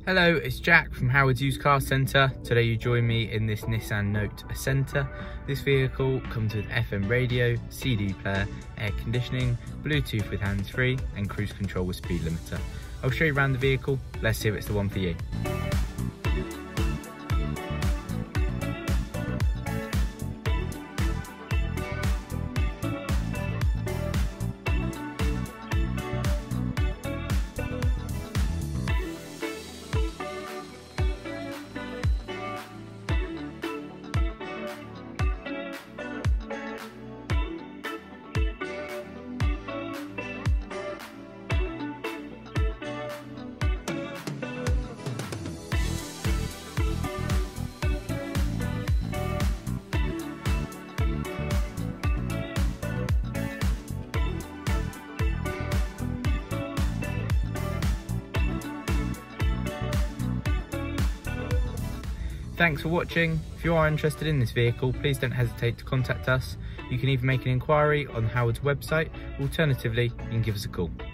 Hello, it's Jack from Howard's Used Car Centre. Today you join me in this Nissan Note Ascenta. This vehicle comes with FM radio, CD player, air conditioning, Bluetooth with hands-free and cruise control with speed limiter. I'll show you around the vehicle. Let's see if it's the one for you. Thanks for watching. If you are interested in this vehicle, please don't hesitate to contact us. You can even make an inquiry on Howard's website. Alternatively, you can give us a call.